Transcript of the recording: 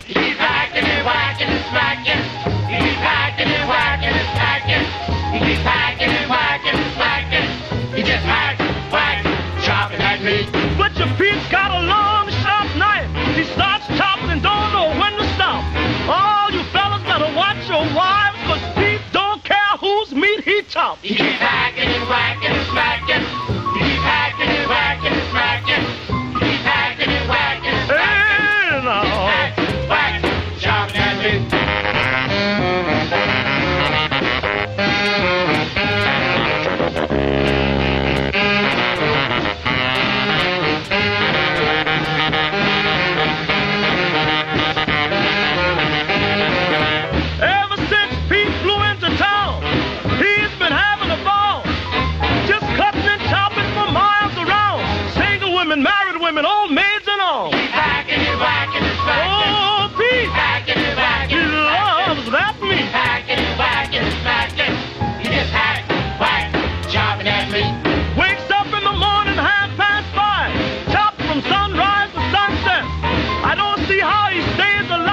He keeps hacking and whacking and smacking. He keeps hacking and whacking and smacking. He keeps hacking and whacking and smacking. He just hacks, whacks, chopping at me. Butcher Pete's got a long, sharp knife. He starts chopping and don't know when to stop. All you fellas better watch your wives, 'cause Pete don't care whose meat he chops. He keeps hacking and whacking and smacking. He keeps hacking and whacking and smacking. He keeps hacking and whacking and smacking. Hey, no. He just hacks, whacks, chopping at me. Ever since Pete flew into town, he's been having a ball. Just cutting and chopping for miles around. Single women, married women, old maids and all. He's hacking and whacking and smacking. Oh, Pete, Hacking and whacking he and smacking. loves that He's meat. hacking and whacking and smacking. He just hacks, whacks, chopping at me. Wakes up in the morning 5:30. Chops from sunrise to sunset. I don't see how he stays alive.